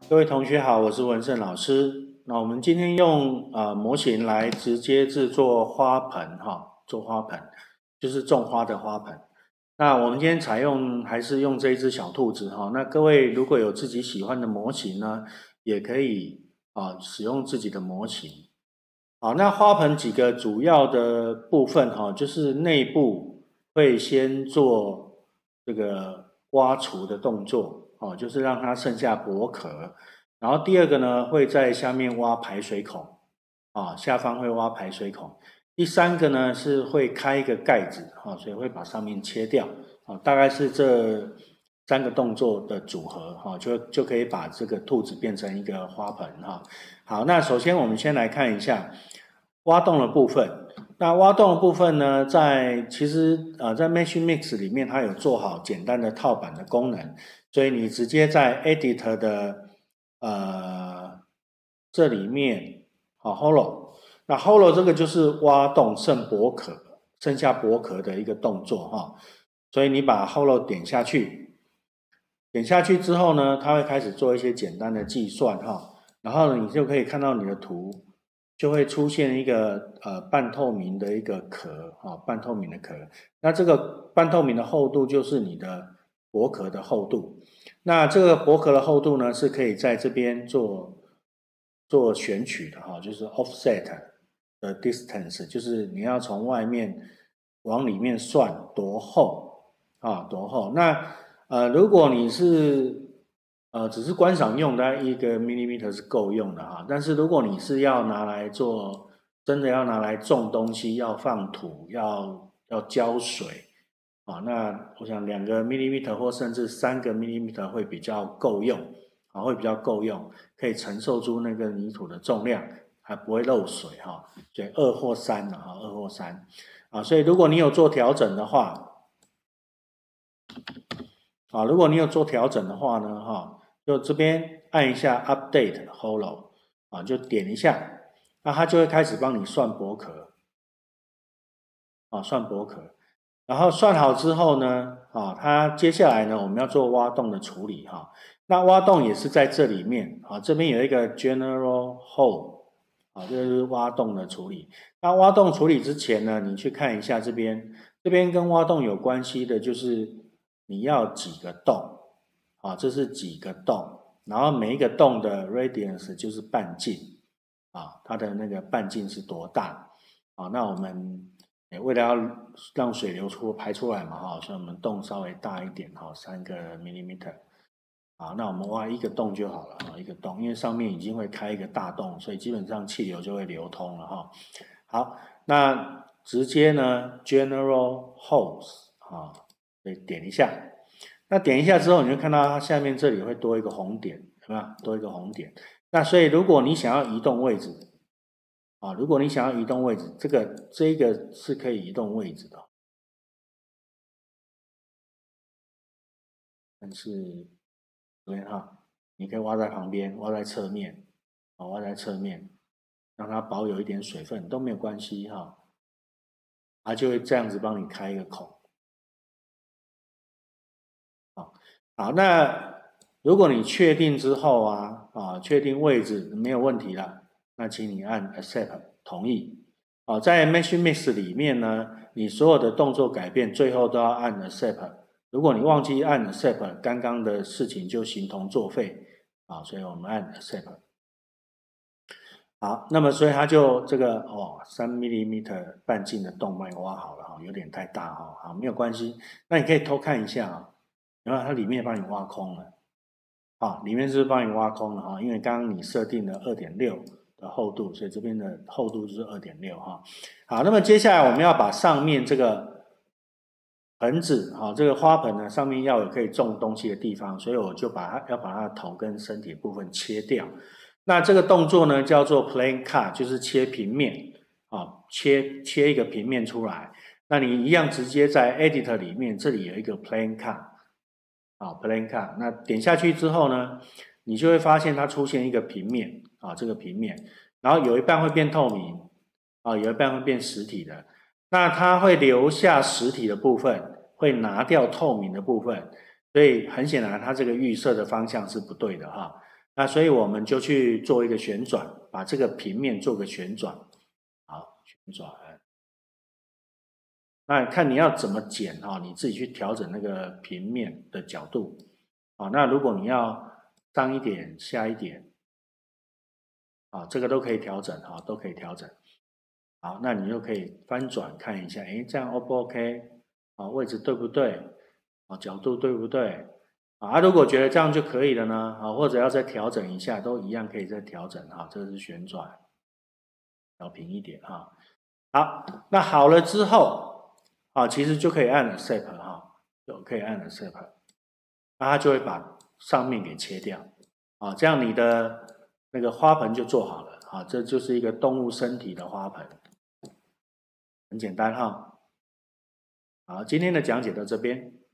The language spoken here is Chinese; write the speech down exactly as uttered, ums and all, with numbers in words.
各位同学好，我是文胜老师。那我们今天用呃模型来直接制作花盆哈，做花盆就是种花的花盆。那我们今天采用还是用这一只小兔子哈。那各位如果有自己喜欢的模型呢，也可以啊使用自己的模型。好，那花盆几个主要的部分哈，就是内部会先做这个挖除的动作，哦，就是让它剩下薄壳。然后第二个呢，会在下面挖排水孔，啊，下方会挖排水孔。第三个呢是会开一个盖子，啊，所以会把上面切掉，啊，大概是这三个动作的组合，哈，就就可以把这个兔子变成一个花盆，哈。好，那首先我们先来看一下挖洞的部分。那挖洞的部分呢，在其实呃在 Meshing Mix 里面，它有做好简单的套板的功能，所以你直接在 Edit 的呃这里面，好 Hollow， 那 Hollow 这个就是挖洞剩薄壳，剩下薄壳的一个动作哈，所以你把 Hollow 点下去，点下去之后呢，它会开始做一些简单的计算哈，然后你就可以看到你的图。就会出现一个呃半透明的一个壳啊、哦，半透明的壳。那这个半透明的厚度就是你的薄壳的厚度。那这个薄壳的厚度呢，是可以在这边做做选取的哈、哦，就是 offset 的 distance， 就是你要从外面往里面算多厚啊，多厚。那呃，如果你是呃，只是观赏用的一个 millimeter 是够用的哈，但是如果你是要拿来做，真的要拿来种东西，要放土，要要浇水啊，那我想两个 millimeter 或甚至三个 millimeter 会比较够用啊，会比较够用，可以承受住那个泥土的重量，还不会漏水哈，所以二或三啊，二或三啊，所以如果你有做调整的话，啊，如果你有做调整的话呢，哈。就这边按一下 Update Hollow 啊，就点一下，那它就会开始帮你算薄壳啊，算薄壳。然后算好之后呢，啊，它接下来呢，我们要做挖洞的处理哈。那挖洞也是在这里面啊，这边有一个 General Hole 啊，这就是挖洞的处理。那挖洞处理之前呢，你去看一下这边，这边跟挖洞有关系的就是你要几个洞。啊，这是几个洞，然后每一个洞的 radius 就是半径，啊，它的那个半径是多大？啊，那我们为了要让水流出排出来嘛，哈，所以我们洞稍微大一点，哈，三个 millimeter， 啊，那我们挖一个洞就好了，啊，一个洞，因为上面已经会开一个大洞，所以基本上气流就会流通了，哈。好，那直接呢 general holes， 啊，所以点一下。那点一下之后，你就看到它下面这里会多一个红点，是吧？多一个红点。那所以如果你想要移动位置，啊，如果你想要移动位置，这个这个是可以移动位置的，但是这边哈，你可以挖在旁边，挖在侧面，啊，挖在侧面，让它保有一点水分都没有关系哈，它就会这样子帮你开一个孔。好，好，那如果你确定之后啊，啊，确定位置没有问题了，那请你按 Accept 同意。啊，在 Meshing Mix 里面呢，你所有的动作改变最后都要按 Accept。如果你忘记按 Accept，刚刚的事情就形同作废啊，所以我们按 Accept。好，那么所以它就这个哦，三 millimeter 半径的洞帮你挖好了哈，有点太大哈，好，没有关系，那你可以偷看一下啊。然后它里面帮你挖空了，啊，里面是帮你挖空了哈，因为刚刚你设定了 二点六 的厚度，所以这边的厚度就是 二点六 哈。好，那么接下来我们要把上面这个盆子，哈，这个花盆呢上面要有可以种东西的地方，所以我就把它要把它的头跟身体部分切掉。那这个动作呢叫做 plane cut， 就是切平面，啊，切切一个平面出来。那你一样直接在 Edit 里面，这里有一个 plane cut。啊 ，plane cut， 那点下去之后呢，你就会发现它出现一个平面啊，这个平面，然后有一半会变透明啊，有一半会变实体的。那它会留下实体的部分，会拿掉透明的部分，所以很显然它这个预设的方向是不对的哈。 那所以我们就去做一个旋转，把这个平面做个旋转，好，旋转。那看你要怎么剪哈，你自己去调整那个平面的角度。啊，那如果你要上一点下一点，啊，这个都可以调整哈，都可以调整。好，那你就可以翻转看一下，诶，这样 O 不 OK？ 啊，位置对不对？啊，角度对不对？啊，如果觉得这样就可以了呢，啊，或者要再调整一下，都一样可以再调整哈。这个是旋转，调平一点哈。好，那好了之后，啊，其实就可以按 Accept 哈，就可以按 Accept， 那它就会把上面给切掉，啊，这样你的那个花盆就做好了，啊，这就是一个动物身体的花盆，很简单哈。好，今天的讲解到这边。